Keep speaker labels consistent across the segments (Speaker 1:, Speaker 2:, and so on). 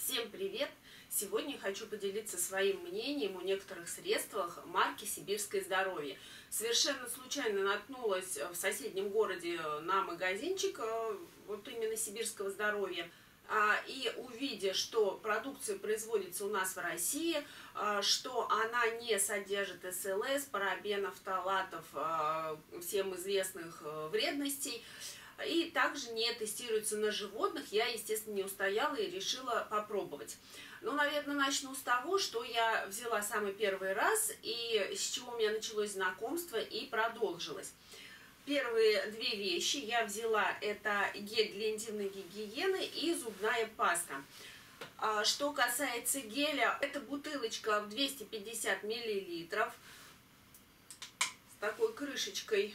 Speaker 1: Всем привет! Сегодня я хочу поделиться своим мнением о некоторых средствах марки «Сибирское здоровье». Совершенно случайно наткнулась в соседнем городе на магазинчик вот именно «Сибирского здоровья». И увидя, что продукция производится у нас в России, что она не содержит СЛС, парабенов, фталатов, всем известных вредностей, и также не тестируется на животных, я, естественно, не устояла и решила попробовать. Ну, наверное, начну с того, что я взяла самый первый раз, и с чего у меня началось знакомство и продолжилось. Первые две вещи я взяла, это гель для интимной гигиены и зубная паста. Что касается геля, это бутылочка в 250 мл с такой крышечкой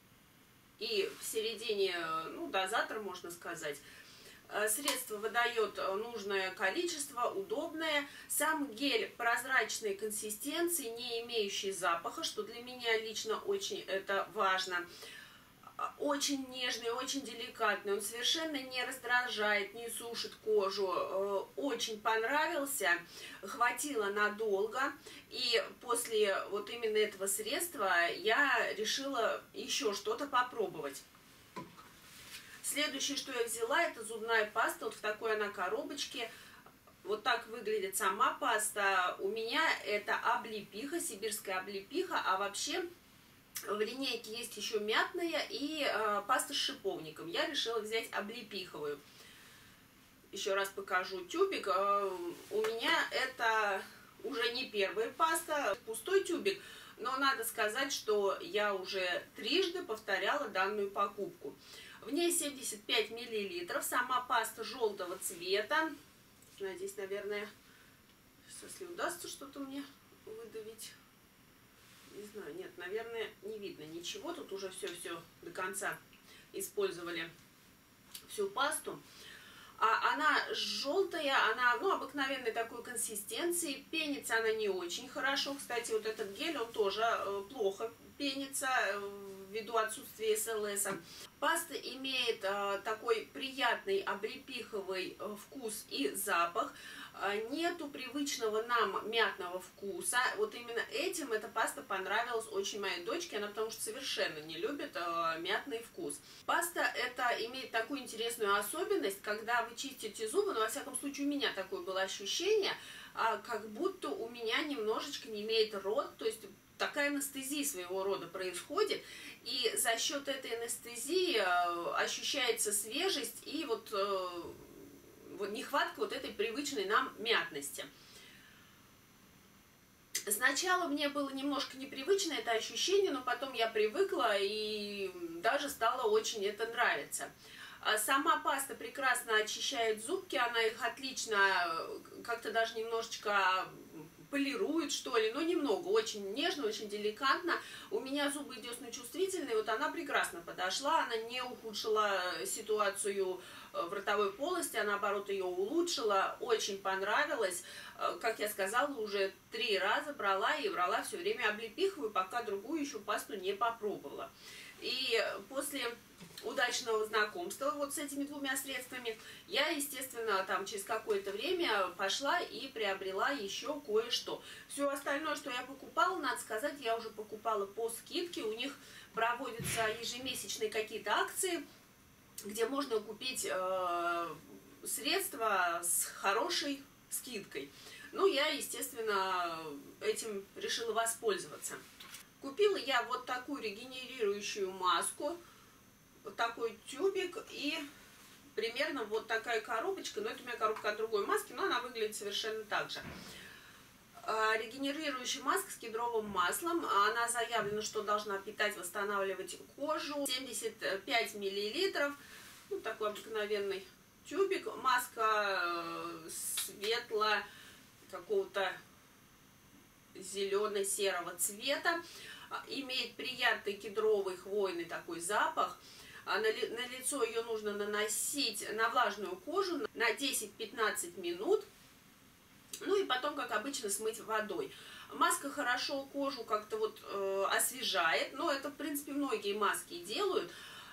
Speaker 1: и в середине, ну, дозатор, можно сказать. Средство выдает нужное количество, удобное. Сам гель прозрачной консистенции, не имеющий запаха, что для меня лично очень это важно. Очень нежный, очень деликатный, он совершенно не раздражает, не сушит кожу. Очень понравился, хватило надолго. И после вот именно этого средства я решила еще что-то попробовать. Следующее, что я взяла, это зубная паста. Вот в такой она коробочке. Вот так выглядит сама паста. У меня это облепиха, сибирская облепиха, а вообще в линейке есть еще мятная и паста с шиповником. Я решила взять облепиховую. Еще раз покажу тюбик. У меня это уже не первая паста, пустой тюбик. Но надо сказать, что я уже трижды повторяла данную покупку. В ней 75 мл. Сама паста желтого цвета. Здесь, наверное, если удастся что-то мне выдавить. Не знаю, нет, наверное, не видно ничего. Тут уже все до конца использовали всю пасту. Она желтая, она, ну, обыкновенной такой консистенции. Пенится она не очень хорошо. Кстати, вот этот гель, он тоже плохо пенится ввиду отсутствия СЛС. Паста имеет такой приятный облепиховый вкус и запах. Нету привычного нам мятного вкуса. Вот именно этим эта паста понравилась очень моей дочке. Она потому что совершенно не любит мятный вкус. Паста это имеет такую интересную особенность, когда вы чистите зубы, но во всяком случае у меня такое было ощущение, как будто у меня немножечко не имеет рот, то есть такая анестезия своего рода происходит, и за счет этой анестезии ощущается свежесть и вот нехватка вот этой привычной нам мятности. Сначала мне было немножко непривычно это ощущение, но потом я привыкла и даже стало очень это нравиться. Сама паста прекрасно очищает зубки, она их отлично, как-то даже немножечко полирует, что ли, но немного, очень нежно, очень деликатно. У меня зубы десны-чувствительные, вот она прекрасно подошла, она не ухудшила ситуацию в ротовой полости, а наоборот ее улучшила, очень понравилось. Как я сказала, уже 3 раза брала и брала все время облепиховую, пока другую еще пасту не попробовала. И после удачного знакомства вот с этими двумя средствами я, естественно, там через какое-то время пошла и приобрела еще кое-что. Все остальное, что я покупала, надо сказать, я уже покупала по скидке. У них проводятся ежемесячные какие-то акции, где можно купить средства с хорошей скидкой. Ну, я, естественно, этим решила воспользоваться. Купила я вот такую регенерирующую маску, вот такой тюбик и примерно вот такая коробочка, но это у меня коробка от другой маски, но она выглядит совершенно так же. Регенерирующая маска с кедровым маслом, она заявлена, что должна питать, восстанавливать кожу, 75 мл, ну такой обыкновенный тюбик, маска светло какого-то зелено-серого цвета, имеет приятный кедровый хвойный такой запах. На лицо ее нужно наносить на влажную кожу на 10-15 минут, ну и потом, как обычно, смыть водой. Маска хорошо кожу как-то вот освежает, но это, в принципе, многие маски делают.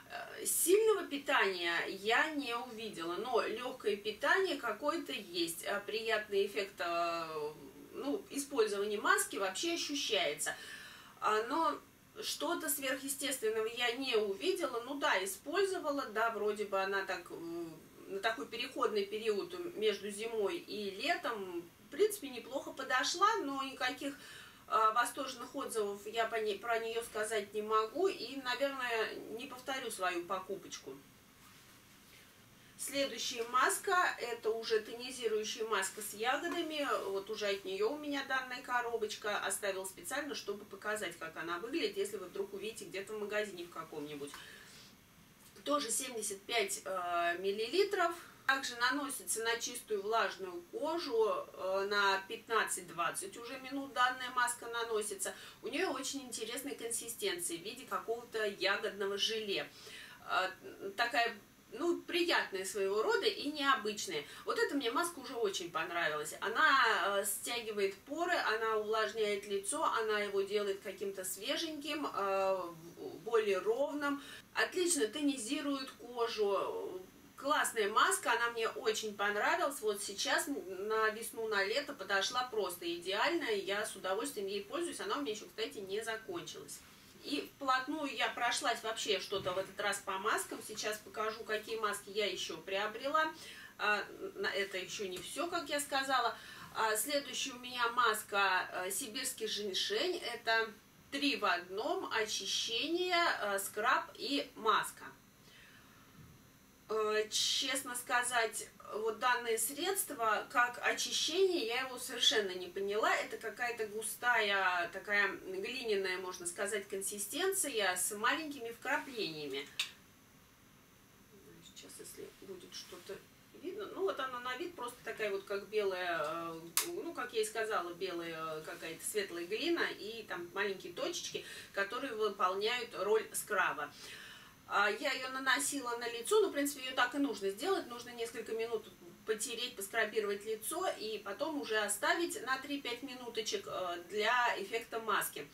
Speaker 1: Сильного питания я не увидела, но легкое питание какое-то есть. Приятный эффект использования маски вообще ощущается. Но что-то сверхъестественного я не увидела. Ну да, использовала, да, вроде бы она так на такой переходный период между зимой и летом, в принципе, неплохо подошла, но никаких восторженных отзывов я про нее сказать не могу и, наверное, не повторю свою покупочку. Следующая маска, это уже тонизирующая маска с ягодами, вот уже от нее у меня данная коробочка, оставила специально, чтобы показать, как она выглядит, если вы вдруг увидите где-то в магазине в каком-нибудь. Тоже 75 миллилитров. Также наносится на чистую влажную кожу на 15-20 уже минут данная маска наносится. У нее очень интересной консистенции в виде какого-то ягодного желе. Такая, ну, приятная своего рода и необычная. Вот эта мне маска уже очень понравилась. Она стягивает поры, она увлажняет лицо, она его делает каким-то свеженьким, более ровным. Отлично тонизирует кожу. Классная маска, она мне очень понравилась. Вот сейчас на весну, на лето подошла просто идеально. Я с удовольствием ей пользуюсь. Она у меня еще, кстати, не закончилась. И вплотную я прошлась вообще что-то в этот раз по маскам. Сейчас покажу, какие маски я еще приобрела. Это еще не все, как я сказала. Следующая у меня маска сибирский женьшень. Это 3 в одном: очищение, скраб и маска. Честно сказать, вот данное средство, как очищение, я его совершенно не поняла. Это какая-то густая, такая глиняная, можно сказать, консистенция с маленькими вкраплениями. Сейчас, если будет что-то видно, ну вот она на вид просто такая вот, как белая, ну, как я и сказала, белая какая-то светлая глина и там маленькие точечки, которые выполняют роль скраба. Я ее наносила на лицо, ну, в принципе, ее так и нужно сделать. Нужно несколько минут потереть, поскрабировать лицо и потом уже оставить на 3-5 минуточек для эффекта маски.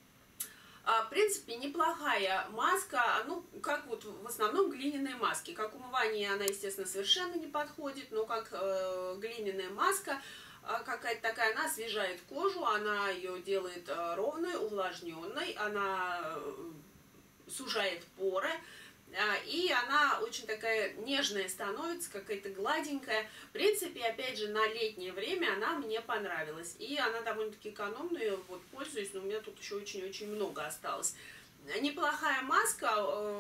Speaker 1: В принципе, неплохая маска, ну, как вот в основном глиняные маски. Как умывание она, естественно, совершенно не подходит, но как глиняная маска, какая-то такая, она освежает кожу, она ее делает ровной, увлажненной, она сужает поры, и она очень такая нежная становится, какая-то гладенькая. В принципе, опять же, на летнее время она мне понравилась. И она довольно-таки экономная, вот пользуюсь, но у меня тут еще очень-очень много осталось. Неплохая маска,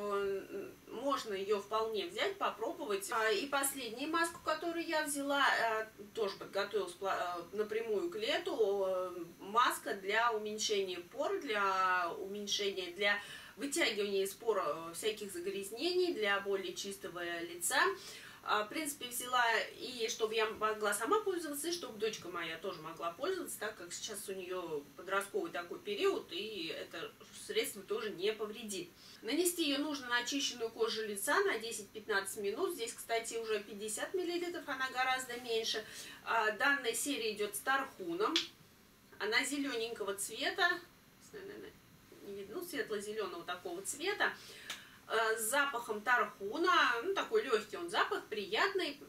Speaker 1: можно ее вполне взять, попробовать. И последнюю маску, которую я взяла, тоже подготовилась напрямую к лету. Маска для уменьшения пор, для вытягивания из пор всяких загрязнений, для более чистого лица. В принципе, взяла и чтобы я могла сама пользоваться, и чтобы дочка моя тоже могла пользоваться, так как сейчас у нее подростковый такой период, и это средство тоже не повредит. Нанести ее нужно на очищенную кожу лица на 10-15 минут. Здесь, кстати, уже 50 мл, она гораздо меньше. Данная серия идет с тархуном. Она зелененького цвета, не видно, светло-зеленого такого цвета, с запахом тархуна, ну, такой легкий он запах, приятный.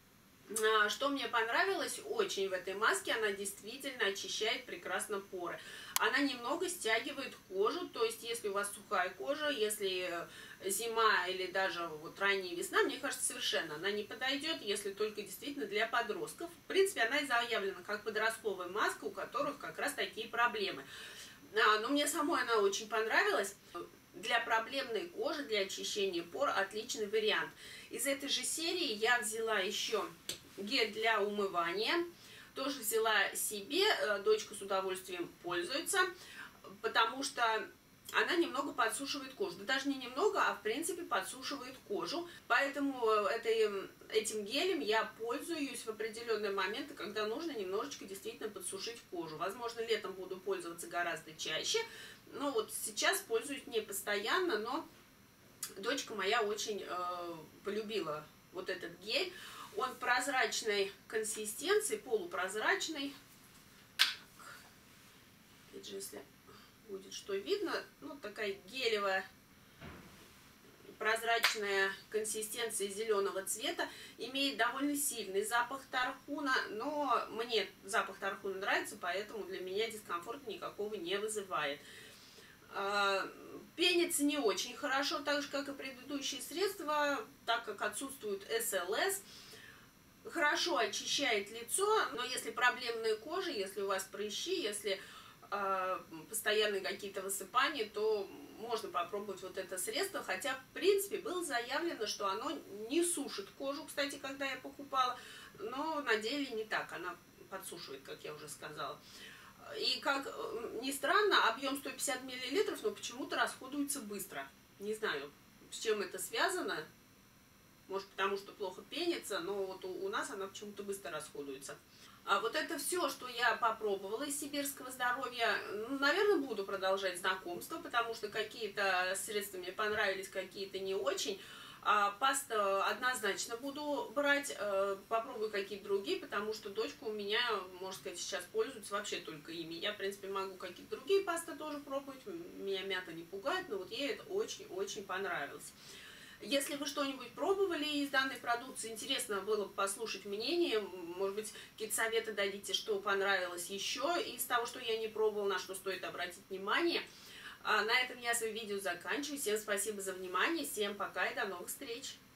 Speaker 1: Что мне понравилось очень в этой маске, она действительно очищает прекрасно поры. Она немного стягивает кожу, то есть если у вас сухая кожа, если зима или даже вот ранняя весна, мне кажется, совершенно она не подойдет, если только действительно для подростков. В принципе, она и заявлена как подростковая маска, у которых как раз такие проблемы. Но мне самой она очень понравилась. Для проблемной кожи, для очищения пор отличный вариант. Из этой же серии я взяла еще гель для умывания. Тоже взяла себе, дочка с удовольствием пользуется, потому что она немного подсушивает кожу. Да даже не немного, а в принципе подсушивает кожу. Поэтому этим гелем я пользуюсь в определенные моменты, когда нужно немножечко действительно подсушить кожу. Возможно, летом буду пользоваться гораздо чаще. Но вот сейчас пользуюсь не постоянно, но дочка моя очень полюбила вот этот гель. Он прозрачной консистенции, полупрозрачный. Опять же, если будет что видно, ну, такая гелевая прозрачная консистенция зеленого цвета, имеет довольно сильный запах тархуна, но мне запах тархуна нравится, поэтому для меня дискомфорта никакого не вызывает. Пенится не очень хорошо, так же как и предыдущие средства, так как отсутствует СЛС. Хорошо очищает лицо, но если проблемная кожа, если у вас прыщи, если постоянные какие-то высыпания, то можно попробовать вот это средство, хотя в принципе было заявлено, что оно не сушит кожу, кстати, когда я покупала, но на деле не так, она подсушивает, как я уже сказала. И как ни странно, объем 150 мл, но почему-то расходуется быстро. Не знаю, с чем это связано. Может, потому что плохо пенится, но вот у нас она почему-то быстро расходуется. А вот это все, что я попробовала из сибирского здоровья, наверное, буду продолжать знакомство, потому что какие-то средства мне понравились, какие-то не очень. А пасту однозначно буду брать, попробую какие-то другие, потому что дочка у меня, можно сказать, сейчас пользуется вообще только ими. Я, в принципе, могу какие-то другие пасты тоже пробовать, меня мята не пугает, но вот ей это очень-очень понравилось. Если вы что-нибудь пробовали из данной продукции, интересно было бы послушать мнение, может быть, какие-то советы дадите, что понравилось еще из того, что я не пробовала, на что стоит обратить внимание. А на этом я свое видео заканчиваю. Всем спасибо за внимание, всем пока и до новых встреч!